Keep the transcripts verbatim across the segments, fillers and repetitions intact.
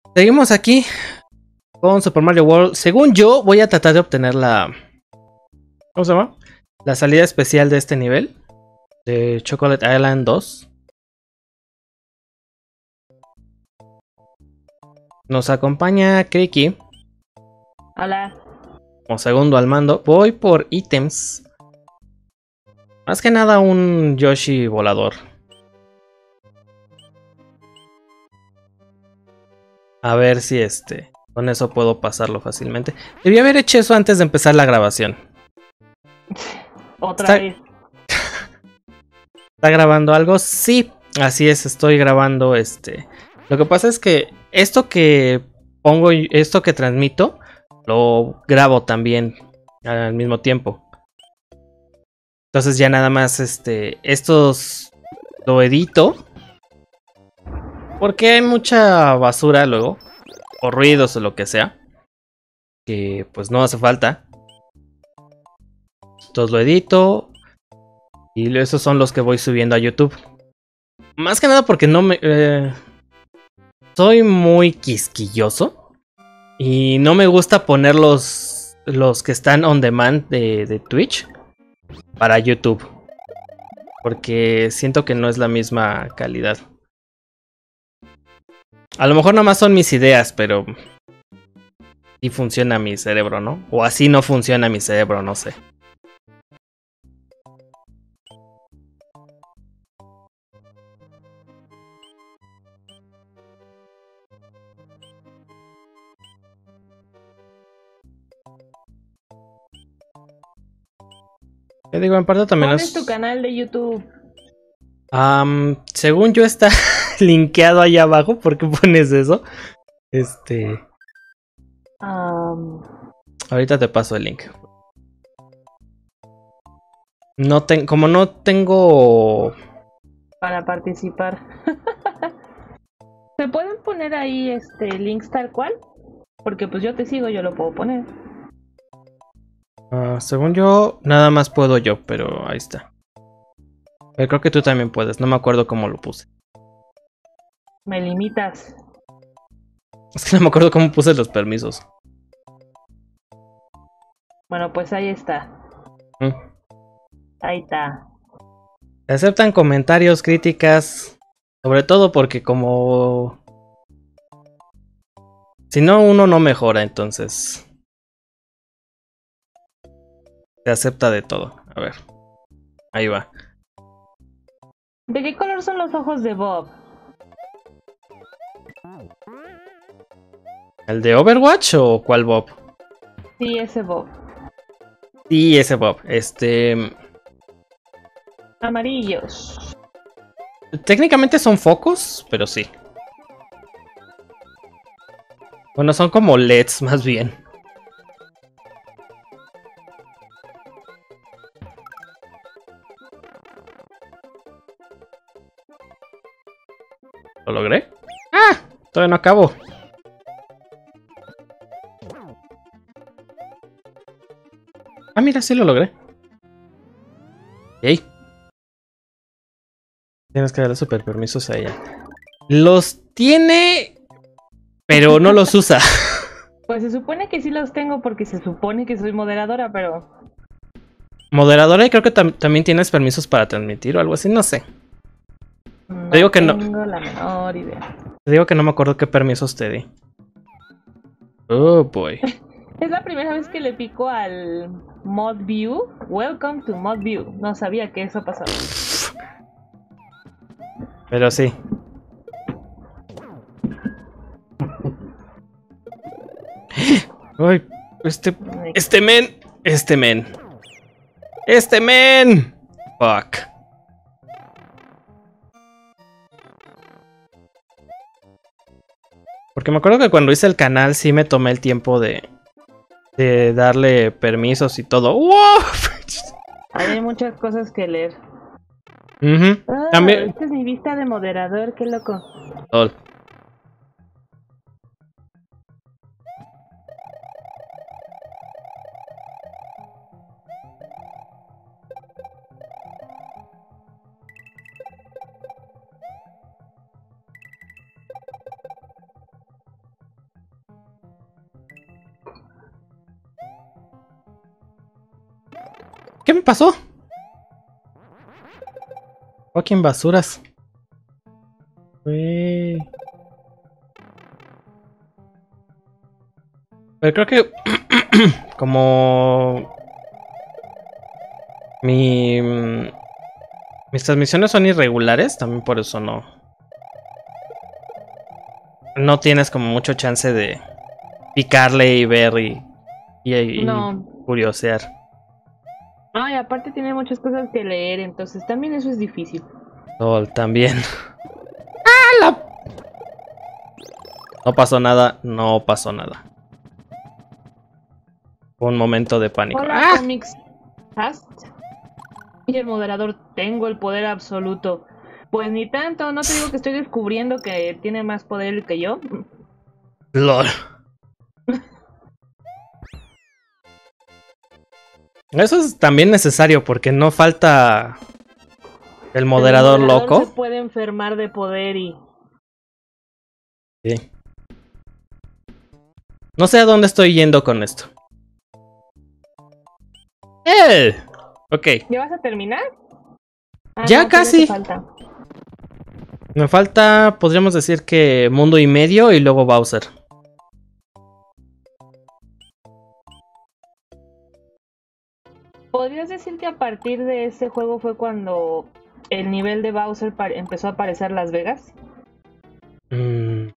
Seguimos aquí con Super Mario World. Según yo, voy a tratar de obtener la... ¿Cómo se llama? La salida especial de este nivel. De Chocolate Island dos. Nos acompaña Kriki. Hola. Como segundo al mando. Voy por ítems. Más que nada un Yoshi volador. A ver si este... Con eso puedo pasarlo fácilmente. Debí haber hecho eso antes de empezar la grabación. Otra Está... vez. ¿Está grabando algo? Sí, así es, estoy grabando este. Lo que pasa es que esto que pongo, esto que transmito, lo grabo también al mismo tiempo. Entonces ya nada más este, estos lo edito. Porque hay mucha basura luego, o ruidos o lo que sea, que pues no hace falta. Entonces lo edito. Y esos son los que voy subiendo a YouTube. Más que nada porque no me... Eh, soy muy quisquilloso. Y no me gusta poner los, los que están on demand de, de Twitch para YouTube. Porque siento que no es la misma calidad. A lo mejor nomás son mis ideas, pero... sí funciona mi cerebro, ¿no? O así no funciona mi cerebro, no sé. Te digo, en parte también ¿Cuál es... es tu canal de YouTube? Um, según yo está linkeado ahí abajo. ¿Por qué pones eso? Este... Um, Ahorita te paso el link. No ten... Como no tengo... para participar. ¿Se pueden poner ahí este links tal cual? Porque pues yo te sigo, yo lo puedo poner. Uh, según yo, nada más puedo yo, pero ahí está. Pero creo que tú también puedes, no me acuerdo cómo lo puse. Me limitas. Es que no me acuerdo cómo puse los permisos. Bueno, pues ahí está. Mm. Ahí está. Se aceptan comentarios, críticas, sobre todo porque como... si no, uno no mejora, entonces... se acepta de todo. A ver. Ahí va. ¿De qué color son los ojos de Bob? ¿El de Overwatch o cuál Bob? Sí, ese Bob. Sí, ese Bob. Este... Amarillos. técnicamente son focos, pero sí. Bueno, son como L E Ds más bien. ¿Lo logré? ¡Ah! Todavía no acabo. Ah, mira, sí lo logré. Yay. Tienes que darle super permisos a ella. Los tiene, pero no los usa. Pues se supone que sí los tengo porque se supone que soy moderadora, pero... Moderadora, y creo que tam también tienes permisos para transmitir o algo así, no sé. No Te digo que no. tengo la menor idea. Te digo que no me acuerdo qué permisos te di. Oh boy. Es la primera vez que le pico al Mod View. Welcome to Mod View. No sabía que eso pasaba. Pero sí. Ay, este. Este men. Este men. Este men. Fuck. Porque me acuerdo que cuando hice el canal sí me tomé el tiempo de. De darle permisos y todo. ¡Wow! Hay muchas cosas que leer. Uh-huh. Ah, También. esta es mi vista de moderador, qué loco. Oh. ¿Qué me pasó? Fucking basuras. Wey. Pero creo que como mi mis transmisiones son irregulares, también por eso no no tienes como mucho chance de picarle y ver y, y, y No. curiosear. Ay, aparte tiene muchas cosas que leer, entonces también eso es difícil. Sol también. ¡Ah, la... No pasó nada, no pasó nada. Fue un momento de pánico. Hola, ¡Ah! Comics Cast. Y el moderador, tengo el poder absoluto. Pues ni tanto, no te digo que estoy descubriendo que tiene más poder que yo. LOL. Eso es también necesario porque no falta el moderador, el moderador loco. Se puede enfermar de poder y... Sí. No sé a dónde estoy yendo con esto. ¡Eh! Ok. ¿Ya vas a terminar? Ah, Ya no, casi. te falta. Me falta, podríamos decir que mundo y medio y luego Bowser. ¿Podrías decir que a partir de ese juego fue cuando el nivel de Bowser empezó a aparecer Las Vegas? Mm.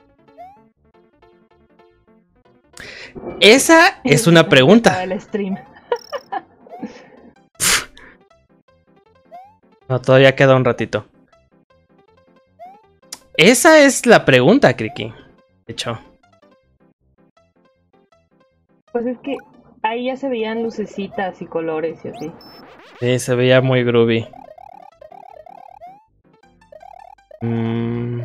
Esa es una pregunta. Para el stream. No, todavía queda un ratito. Esa es la pregunta, Kriki. De hecho. Pues es que ahí ya se veían lucecitas y colores y así. Sí, se veía muy groovy. Mm.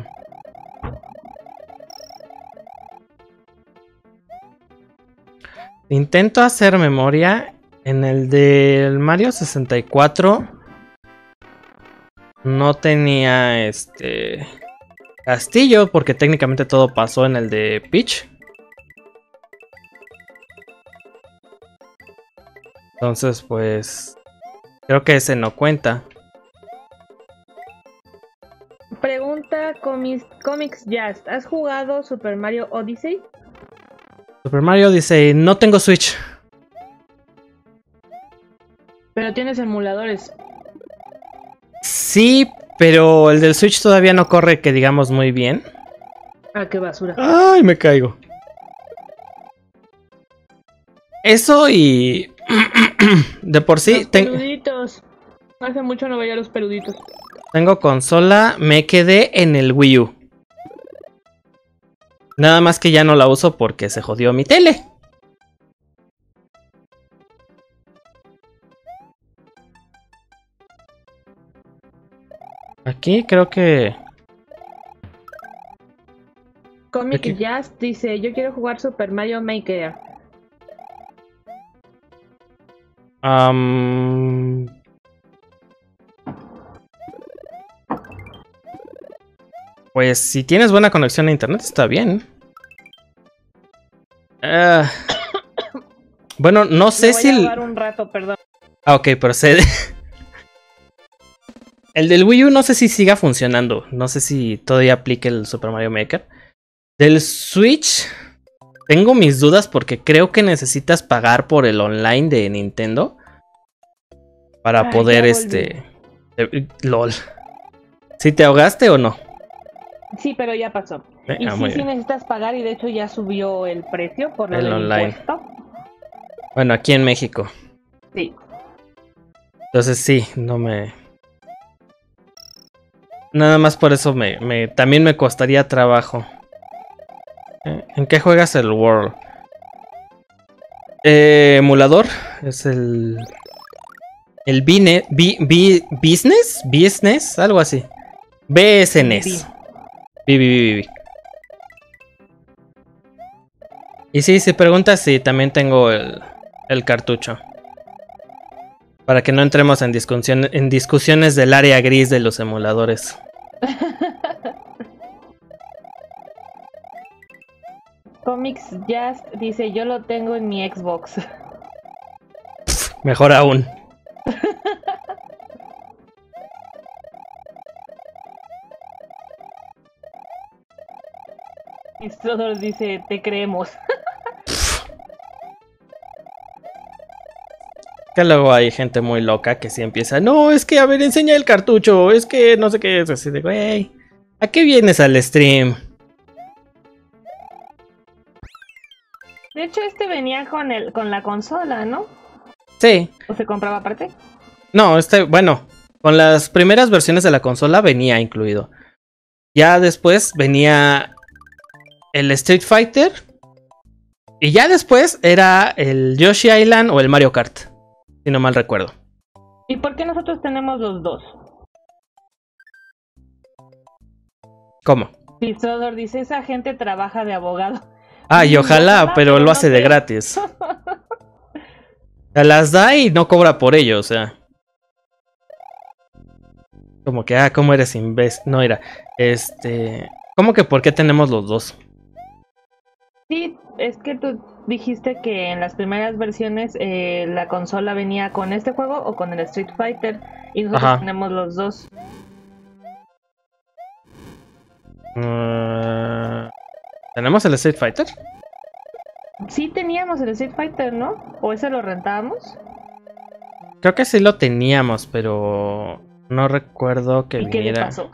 Intento hacer memoria. En el del Mario sesenta y cuatro no tenía este castillo porque técnicamente todo pasó en el de Peach. Entonces, pues creo que ese no cuenta. Pregunta Comics, Comics Jazz. ¿Has jugado Super Mario Odyssey? Super Mario dice, no tengo Switch. Pero tienes emuladores. Sí, pero el del Switch todavía no corre, que digamos, muy bien. Ah, qué basura. Ay, me caigo. Eso y... de por sí... Los ten- peluditos. Hace mucho no veía los peluditos. Tengo consola, me quedé en el Wii U. Nada más que ya no la uso porque se jodió mi tele. Aquí creo que... Comic Aquí. Jazz dice, yo quiero jugar Super Mario Maker. am, Pues si tienes buena conexión a internet está bien. Ah, bueno, no sé Me voy si... a el- jugar un rato, perdón. Ah, ok, procede. El del Wii U no sé si siga funcionando. No sé si todavía aplique el Super Mario Maker. Del Switch tengo mis dudas porque creo que necesitas pagar por el online de Nintendo para Ay, poder ya este... eh, LOL. ¿Sí te ahogaste o no? Sí, pero ya pasó. Eh, Y ah, sí, muy sí bien. necesitas pagar y de hecho ya subió el precio por lo El del online. impuesto. Bueno, aquí en México. Sí. Entonces sí, no me... Nada más por eso me, me también me costaría trabajo. Eh, ¿En qué juegas el World? Eh, emulador. Es el... El Bine, B, B, Business, Business, algo así. B S N E S. B, B, B, B. Y sí, si preguntas, sí, también tengo el, el cartucho. Para que no entremos en, discusión, en discusiones del área gris de los emuladores. Comics Jazz dice, yo lo tengo en mi Xbox. Mejor aún. Fistrodor dice, te creemos. Que luego hay gente muy loca que sí empieza, no, es que a ver, enseña el cartucho, es que no sé qué es, así de, güey, ¿a qué vienes al stream? De hecho, este venía con el con la consola, ¿no? Sí. ¿O se compraba aparte? No, este, bueno, con las primeras versiones de la consola venía incluido. Ya después venía el Street Fighter. Y ya después era el Yoshi Island o el Mario Kart. Si no mal recuerdo. ¿Y por qué nosotros tenemos los dos? ¿Cómo? Fistrodor dice, esa gente trabaja de abogado. Ah, y Mm, ojalá, ojalá, pero pero lo no hace de creo. gratis. Se las da y no cobra por ello, o sea. Como que, ah, ¿cómo eres imbécil? No era. Este. ¿Cómo que por qué tenemos los dos? Sí, es que tú dijiste que en las primeras versiones eh, la consola venía con este juego o con el Street Fighter y nosotros Ajá. tenemos los dos. Uh, ¿Tenemos el Street Fighter? Sí teníamos el Street Fighter, ¿no? ¿O ese lo rentábamos? Creo que sí lo teníamos, pero no recuerdo que ¿Y qué le viniera. pasó?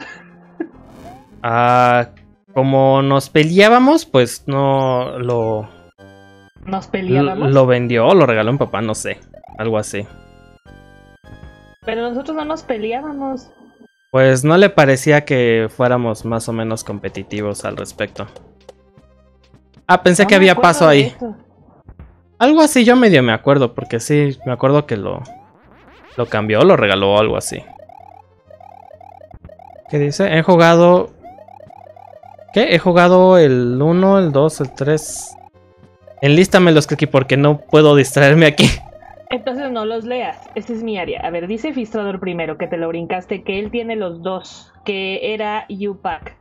Ah, como nos peleábamos, pues no lo ¿Nos peleábamos? lo vendió o lo regaló mi papá, no sé, algo así. Pero nosotros no nos peleábamos. Pues no le parecía que fuéramos más o menos competitivos al respecto. Ah, pensé No que me había acuerdo paso de ahí. esto. Algo así yo medio me acuerdo, porque sí, me acuerdo que lo lo cambió, lo regaló o algo así. ¿Qué dice? He jugado... ¿Qué? He jugado el uno, el dos, el tres. Enlístamelos, Kiki, porque no puedo distraerme aquí. Entonces no los leas, ese es mi área. A ver, dice Fistrodor primero, que te lo brincaste, que él tiene los dos, que era U-Pack.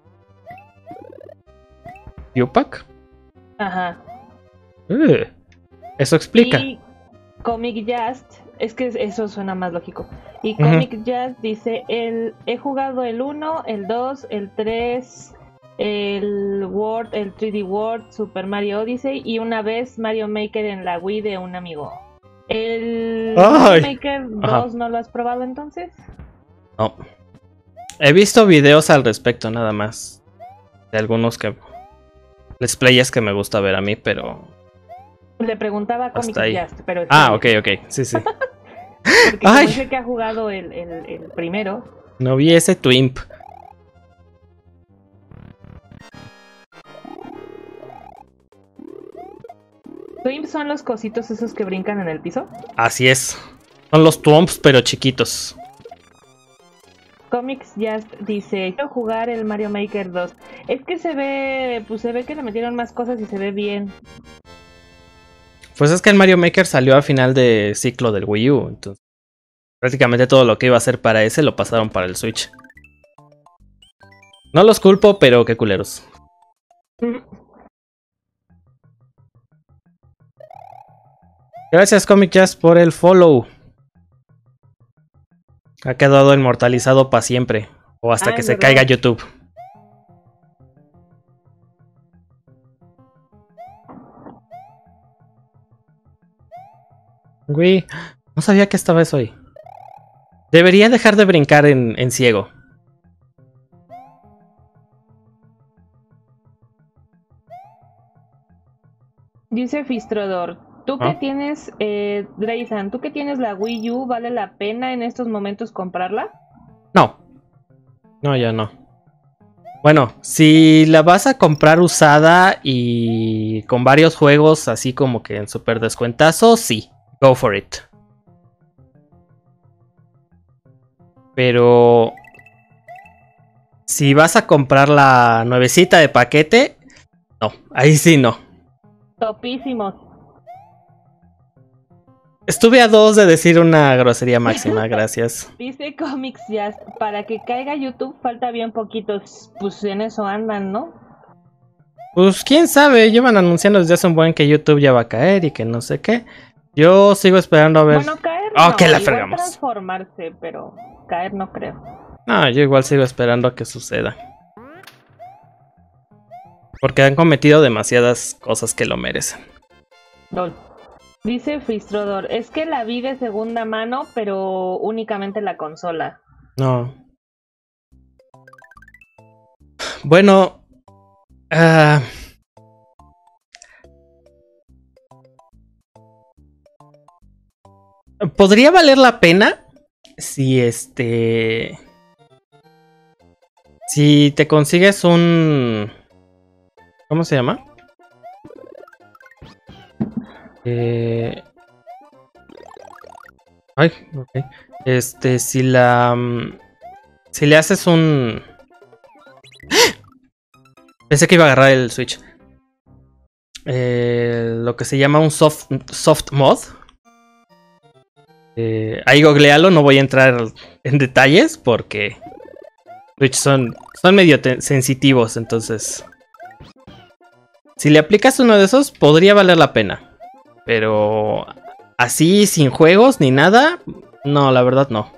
¿Yupak? Ajá. Uh, eso explica. Y Comic Just, es que eso suena más lógico. Y Ujú. Comic Just dice, el, he jugado el uno, el dos, el tres, el World, el tres D World, Super Mario Odyssey y una vez Mario Maker en la Wii de un amigo. ¿El Ay. Mario Maker Ajá. dos no lo has probado entonces? No. He visto videos al respecto nada más. De algunos que... Let's players que me gusta ver a mí, pero... Le preguntaba a Comic Hasta ahí. Just, pero... Ah, ok, ok. Sí, sí. Porque como Ay. dice que ha jugado el, el, el primero... No vi ese Twimp. ¿Twimps son los cositos esos que brincan en el piso? Así es. Son los Twomps, pero chiquitos. Comics Just dice, quiero jugar el Mario Maker dos. Es que se ve, pues se ve que le metieron más cosas y se ve bien. Pues es que el Mario Maker salió a final de ciclo del Wii U. Entonces, prácticamente todo lo que iba a hacer para ese lo pasaron para el Switch. No los culpo, pero qué culeros. Gracias, Comic Jazz, por el follow. Ha quedado inmortalizado para siempre. O hasta Ah, que es se verdad. caiga YouTube. Güey, no sabía que estaba eso ahí. Debería dejar de brincar en, en ciego. Dice Fistrodor, tú ¿Ah? que tienes, eh, Dreysan, tú que tienes la Wii U, ¿vale la pena en estos momentos comprarla? No. No, ya no. Bueno, si la vas a comprar usada y con varios juegos así como que en super descuentazo, sí. Go for it. Pero si vas a comprar la nuevecita de paquete, no, ahí sí no. Topísimos. Estuve a dos de decir una grosería máxima, gracias. Dice Comics Just, para que caiga YouTube falta bien poquitos, pues en eso andan, ¿no? Pues quién sabe, llevan anunciando desde hace un buen que YouTube ya va a caer y que no sé qué. Yo sigo esperando a ver. Bueno, caer Oh, no, que la igual fregamos. transformarse, pero caer no creo. No, yo igual sigo esperando a que suceda. Porque han cometido demasiadas cosas que lo merecen. Lol. Dice Fristrodor, es que la vi de segunda mano, pero únicamente la consola. No. Bueno. Uh... Podría valer la pena si este... Si te consigues un... ¿Cómo se llama? Eh... Ay, ok. Este, si la... Si le haces un... Pensé que iba a agarrar el Switch. Eh, lo que se llama un soft, soft mod. Eh, ahí googlealo, no voy a entrar en detalles porque Switch son, son medio sensitivos, entonces... Si le aplicas uno de esos, podría valer la pena. Pero así, sin juegos ni nada, no, la verdad no.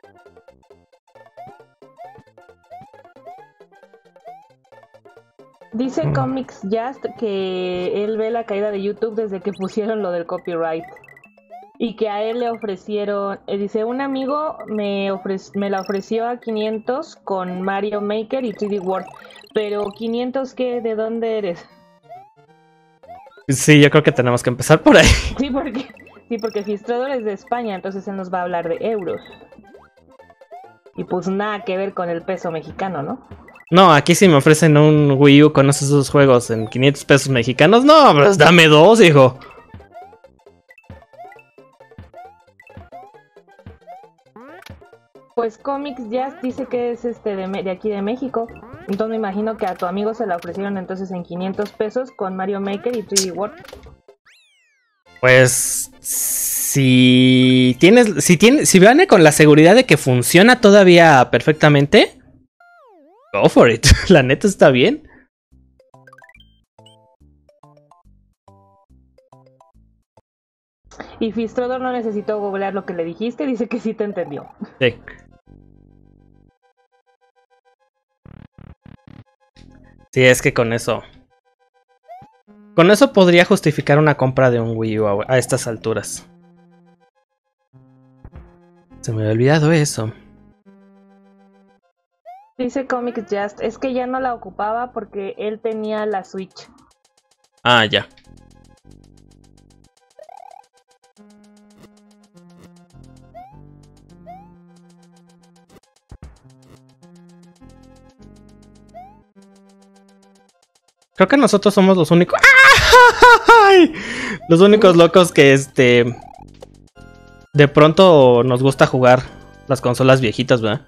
Dice mm. Comics Just que él ve la caída de YouTube desde que pusieron lo del copyright. Y que a él le ofrecieron, eh, dice, un amigo me, ofre- me la ofreció a quinientos con Mario Maker y tres D World. Pero quinientos, ¿qué? ¿De dónde eres? Sí, yo creo que tenemos que empezar por ahí. Sí, porque, sí, porque Fistrodor es de España, entonces él nos va a hablar de euros. Y pues nada que ver con el peso mexicano, ¿no? No, aquí si me ofrecen un Wii U con esos juegos en quinientos pesos mexicanos, no, pues dame dos, hijo. Pues Comics Jazz dice que es este de, de aquí de México. Entonces me imagino que a tu amigo se la ofrecieron entonces en quinientos pesos con Mario Maker y tres D World. Pues si tienes, si tiene, si viene con la seguridad de que funciona todavía perfectamente, go for it. La neta está bien. Y Fistrodor no necesitó googlear lo que le dijiste, dice que sí te entendió. Sí. Sí, es que con eso... Con eso podría justificar una compra de un Wii U a, a estas alturas. Se me había olvidado eso. Dice Comics Just, es que ya no la ocupaba porque él tenía la Switch. Ah, ya. Creo que nosotros somos los únicos... ¡Ay! Los únicos locos que este... De pronto nos gusta jugar las consolas viejitas, ¿verdad?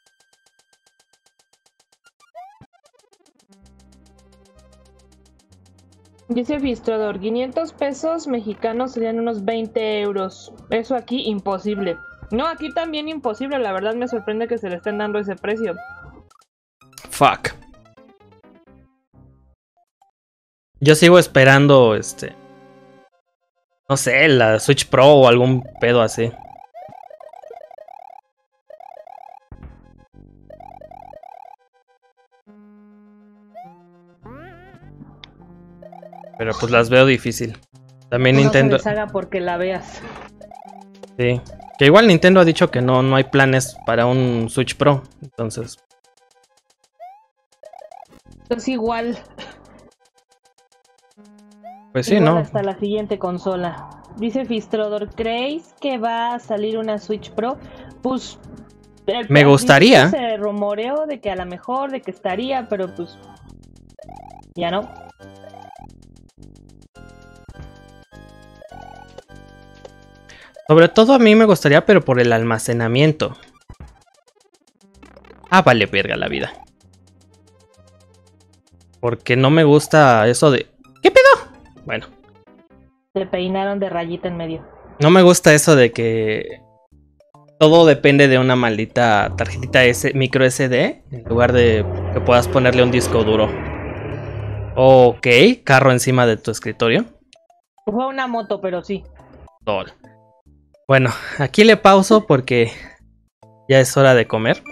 Dice Fistrodor, quinientos pesos mexicanos serían unos veinte euros. Eso aquí imposible. No, aquí también imposible, la verdad me sorprende que se le estén dando ese precio. Fuck. Yo sigo esperando, este... No sé, la Switch Pro o algún pedo así. Pero pues las veo difícil. También no Nintendo... se deshaga porque la veas. Sí. Que igual Nintendo ha dicho que no, no hay planes para un Switch Pro. Entonces... Es igual... Pues sí, igual ¿no? Hasta la siguiente consola. Dice Fistrodor, ¿creéis que va a salir una Switch Pro? Pues... El, Me gustaría. Se rumoreó de que a lo mejor, de que estaría, pero pues... Ya no. Sobre todo a mí me gustaría, pero por el almacenamiento. Ah, vale, verga la vida. Porque no me gusta eso de... ¿Qué pedo? Bueno. Se peinaron de rayita en medio. No me gusta eso de que... Todo depende de una maldita tarjetita S, micro S D. En lugar de que puedas ponerle un disco duro. Ok, carro encima de tu escritorio. Fue una moto, pero sí. Tol. Bueno, aquí le pauso porque ya es hora de comer.